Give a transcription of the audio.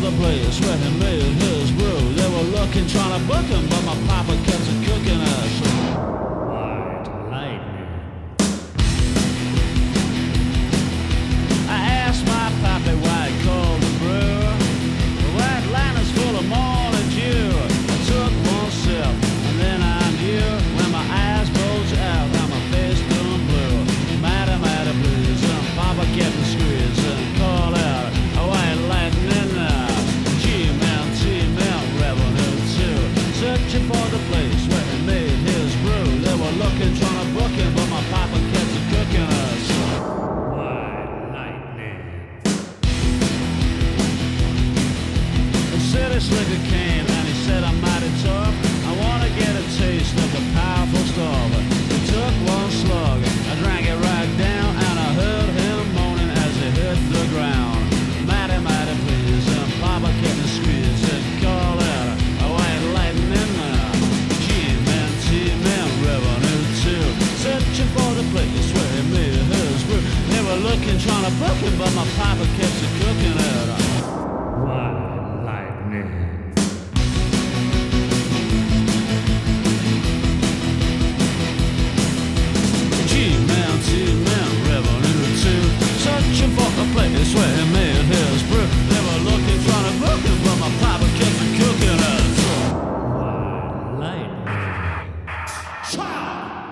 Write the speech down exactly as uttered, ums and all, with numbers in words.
the place where he made his brew. They were looking, trying to book him, but my papa kept a cooking us. White lightning. I asked my pappy why he called the brew. The white lightning's full of morning dew. I took one sip, and then I knew when my eyes bulged out and my face turned blue. Mighty, mighty blues, and papa kept the squeeze and called out a white lightning now. G-Man, T-Man, revenue too. Searching for the place where he made his brew. They were looking, trying to book him, but my papa kept a cooking us. White lightning. The city slicker came and he said I'm mighty tough. I wanna get a taste of the powerful stuff. He took one slug, I drank it right down, and I heard him moaning as he hit the ground. Mighty, mighty please, and papa kept the squeeze and called out a white lightning now. G-Man, T-Man, revenue too. Searching for the place where he made his brew. They were looking, trying to book him, but my papa kept it cooking out. White lightning. G-Man, T-Man, revenue too. Searching for the place where he made his brew. They were looking, trying to book him, but my papa kept it cooking us. White lightning.